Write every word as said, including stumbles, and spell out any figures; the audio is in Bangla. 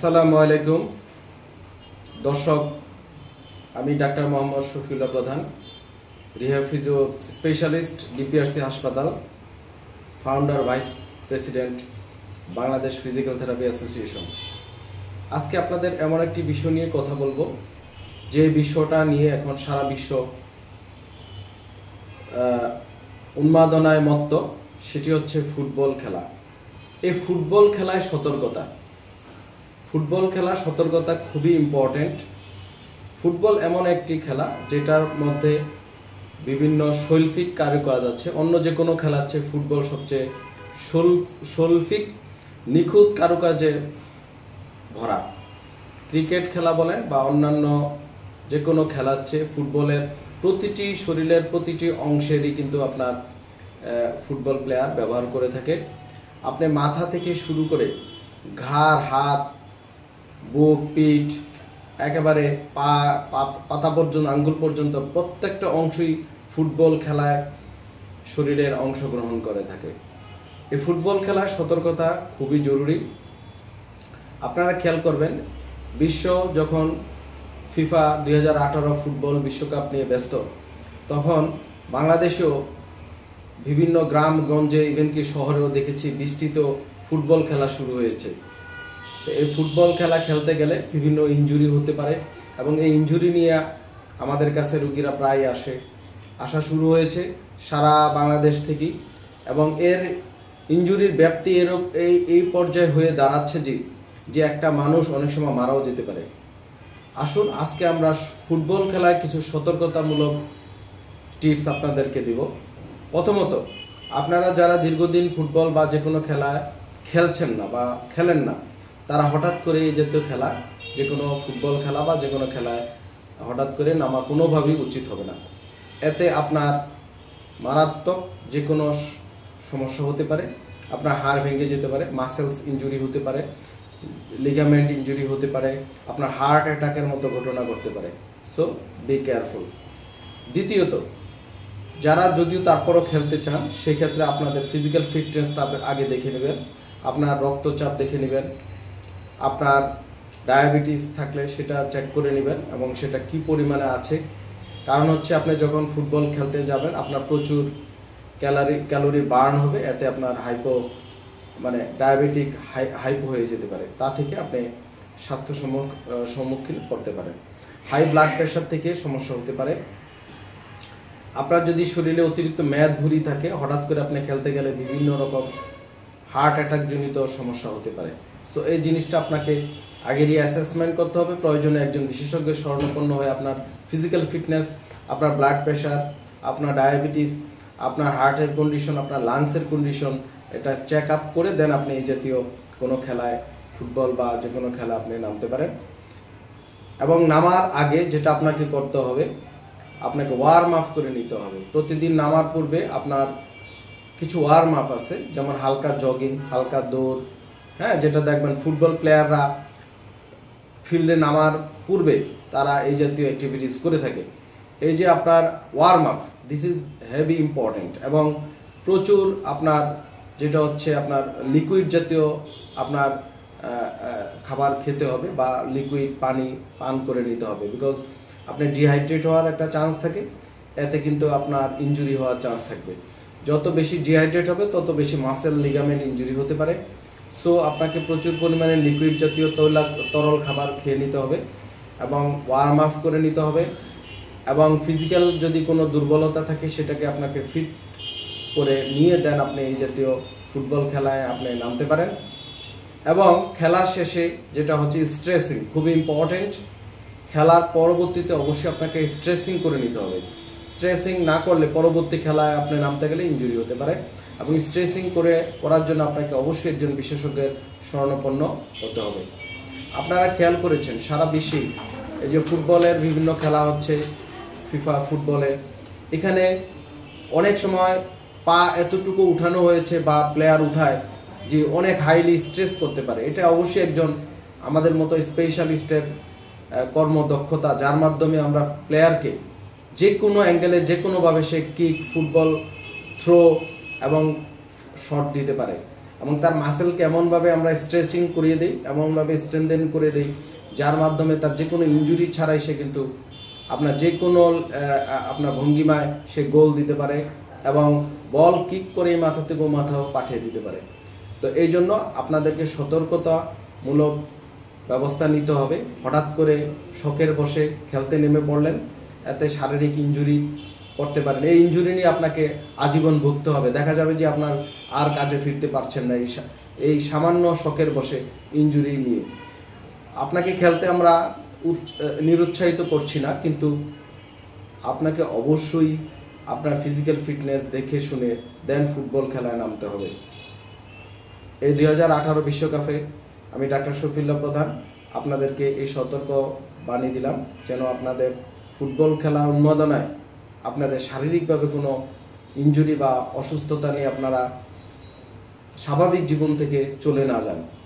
আসসালামু আলাইকুম দর্শক, আমি doctor Mohammad Shafiullah Pradhan, rehab physio specialist, DPRC হাসপাতাল, founder vice president, Bangladesh physical therapy association. আজকে আপনাদের এমন একটি বিষয় নিয়ে কথা বলবো যে বিষয়টা নিয়ে এখন সারা বিশ্ব উন্মাদনায় মত্ত, সেটি হচ্ছে ফুটবল খেলা। এই ফুটবল খেলায় সতর্কতা ফুটবল খেলা সতর্কতা খুবই ইম্পর্টেন্ট। ফুটবল এমন একটি খেলা যেটার মধ্যে বিভিন্ন শৈল্পিক কারুকাজ আছে। অন্য যে কোনো খেলার চেয়ে ফুটবল সবচেয়ে শৈল্পিক নিখুঁত কারুকাজে ভরা। ক্রিকেট খেলা বলেন বা অন্যান্য যে কোনো খেলার চেয়ে ফুটবলের প্রতিটি শরীরের প্রতিটি অংশেরই কিন্তু আপনার ফুটবল প্লেয়ার ব্যবহার করে থাকে। আপনি মাথা থেকে শুরু করে ঘাড়, হাত, বুক, পিঠ, একেবারে পা পাতা পর্যন্ত, আঙ্গুল পর্যন্ত প্রত্যেকটা অংশই ফুটবল খেলায় শরীরের অংশগ্রহণ করে থাকে। এই ফুটবল খেলায় সতর্কতা খুবই জরুরি। আপনারা খেয়াল করবেন, বিশ্ব যখন ফিফা দুই হাজার আঠারো ফুটবল বিশ্বকাপ নিয়ে ব্যস্ত, তখন বাংলাদেশেও বিভিন্ন গ্রামগঞ্জে, ইভেন কি শহরেও দেখেছি বৃষ্টিত ফুটবল খেলা শুরু হয়েছে। তো এই ফুটবল খেলা খেলতে গেলে বিভিন্ন ইনজুরি হতে পারে এবং এই ইনজুরি নিয়ে আমাদের কাছে রোগীরা প্রায় আসে আসা শুরু হয়েছে সারা বাংলাদেশ থেকেই, এবং এর ইনজুরির ব্যাপ্তি এর এই এই পর্যায়ে হয়ে দাঁড়াচ্ছে যে যে একটা মানুষ অনেক সময় মারাও যেতে পারে। আসুন আজকে আমরা ফুটবল খেলায় কিছু সতর্কতামূলক টিপস আপনাদেরকে দিব। প্রথমত, আপনারা যারা দীর্ঘদিন ফুটবল বা যে কোনো খেলায় খেলছেন না বা খেলেন না, তারা হঠাৎ করে এই জাতীয় খেলা, যে কোনো ফুটবল খেলা বা যে কোনো খেলায় হঠাৎ করে নামা কোনোভাবেই উচিত হবে না। এতে আপনার মারাত্মক যে কোনো সমস্যা হতে পারে। আপনার হাড় ভেঙে যেতে পারে, মাসেলস ইনজুরি হতে পারে, লিগামেন্ট ইনজুরি হতে পারে, আপনার হার্ট অ্যাটাকের মতো ঘটনা ঘটতে পারে। So be careful. দ্বিতীয়ত, যারা যদিও তারপরও খেলতে চান, সেক্ষেত্রে আপনাদের ফিজিক্যাল ফিটনেসটা আগে দেখে নেবেন, আপনার রক্তচাপ দেখে নেবেন, আপনার ডায়াবেটিস থাকলে সেটা চেক করে নেবেন এবং সেটা কি পরিমাণে আছে। কারণ হচ্ছে আপনি যখন ফুটবল খেলতে যাবেন, আপনার প্রচুর ক্যালোরি ক্যালোরি বার্ন হবে, এতে আপনার হাইপো মানে ডায়াবেটিক হাই হাইপো হয়ে যেতে পারে। তা থেকে আপনি স্বাস্থ্য সম্মুখীন করতে পারেন। হাই ব্লাড প্রেশার থেকে সমস্যা হতে পারে। আপনার যদি শরীরে অতিরিক্ত মেদ ভুঁড়ি থাকে, হঠাৎ করে আপনি খেলতে গেলে বিভিন্ন রকম হার্ট অ্যাটাক জনিত সমস্যা হতে পারে। সো এই জিনিসটা আপনাকে আগেরই অ্যাসেসমেন্ট করতে হবে। প্রয়োজনে একজন বিশেষজ্ঞের শরণাপন্ন হয়ে আপনার ফিজিক্যাল ফিটনেস, আপনার ব্লাড প্রেশার, আপনার ডায়াবেটিস, আপনার হার্টের কন্ডিশন, আপনার লাংসের কন্ডিশন, এটা চেক আপ করে দেন আপনি এই জাতীয় কোনো খেলায়, ফুটবল বা যে কোনো খেলা আপনি নামতে পারেন। এবং নামার আগে যেটা আপনাকে করতে হবে, আপনাকে ওয়ার্ম আপ করে নিতে হবে। প্রতিদিন নামার পূর্বে আপনার কিছু ওয়ার্ম আপ আছে, যেমন হালকা জগিং, হালকা দৌড়, হ্যাঁ, যেটা দেখবেন ফুটবল প্লেয়াররা ফিল্ডে নামার পূর্বে তারা এই জাতীয় অ্যাক্টিভিটিস করে থাকে। এই যে আপনার warm up, this is heavy important. এবং প্রচুর আপনার যেটা হচ্ছে আপনার লিকুইড জাতীয় আপনার খাবার খেতে হবে বা লিকুইড পানি পান করে নিতে হবে, বিকজ আপনি ডিহাইড্রেট হওয়ার একটা চান্স থাকে, এতে কিন্তু আপনার ইনজুরি হওয়ার চান্স থাকবে। যত বেশি ডিহাইড্রেট হবে তত বেশি মাসেল, লিগামেন্ট ইনজুরি হতে পারে। সো আপনাকে প্রচুর পরিমাণে লিকুইড জাতীয় তৈলা তরল খাবার খেয়ে নিতে হবে এবং ওয়ার্ম আপ করে নিতে হবে। এবং ফিজিক্যাল যদি কোনো দুর্বলতা থাকে, সেটাকে আপনাকে ফিট করে নিয়ে দেন আপনি এই জাতীয় ফুটবল খেলায় আপনি নামতে পারেন। এবং খেলার শেষে যেটা হচ্ছে স্ট্রেসিং, খুবই ইম্পর্টেন্ট। খেলার পরবর্তীতে অবশ্যই আপনাকে স্ট্রেসিং করে নিতে হবে। স্ট্রেসিং না করলে পরবর্তী খেলায় আপনি নামতে গেলে ইনজুরি হতে পারে, এবং স্ট্রেসিং করে করার জন্য আপনাকে অবশ্যই একজন বিশেষজ্ঞের শরণাপন্ন হতে হবে। আপনারা খেয়াল করেছেন সারা বিশ্বে এই যে ফুটবলের বিভিন্ন খেলা হচ্ছে, ফিফা ফুটবলে, এখানে অনেক সময় পা এতটুকু উঠানো হয়েছে বা প্লেয়ার উঠায় যে অনেক হাইলি স্ট্রেস করতে পারে। এটা অবশ্যই একজন আমাদের মতো স্পেশালিস্টের কর্মদক্ষতা, যার মাধ্যমে আমরা প্লেয়ারকে যে কোনো অ্যাঙ্গেলে যে কোনোভাবে সে কিক, ফুটবল, থ্রো এবং শট দিতে পারে। এবং তার মাসেলকে এমনভাবে আমরা স্ট্রেচিং করিয়ে দিই, এমনভাবে স্ট্রেনদেন করে দিই, যার মাধ্যমে তার যে কোনো ইনজুরি ছাড়াই সে কিন্তু আপনার যে কোনো আপনার ভঙ্গিমায় সে গোল দিতে পারে এবং বল কিক করে মাথা থেকে মাথাও পাঠিয়ে দিতে পারে। তো এই জন্য আপনাদেরকে সতর্কতামূলক ব্যবস্থা নিতে হবে। হঠাৎ করে শখের বসে খেলতে নেমে পড়লেন, এতে শারীরিক ইনজুরি করতে পারেন। এই ইনজুরি নিয়ে আপনাকে আজীবন ভুগতে হবে। দেখা যাবে যে আপনার আর কাজে ফিরতে পারছেন না এই এই সামান্য শখের বসে ইনজুরি নিয়ে। আপনাকে খেলতে আমরা নিরুৎসাহিত করছি না, কিন্তু আপনাকে অবশ্যই আপনার ফিজিক্যাল ফিটনেস দেখে শুনে দেন ফুটবল খেলায় নামতে হবে। এই দুই হাজার আঠারো বিশ্বকাপে আমি ডাক্তার শফিউল্লাহ প্রধান আপনাদেরকে এই সতর্ক বাণী দিলাম, যেন আপনাদের ফুটবল খেলা উন্মাদনায় আপনাদের শারীরিকভাবে কোনো ইনজুরি বা অসুস্থতা নিয়ে আপনারা স্বাভাবিক জীবন থেকে চলে না যান।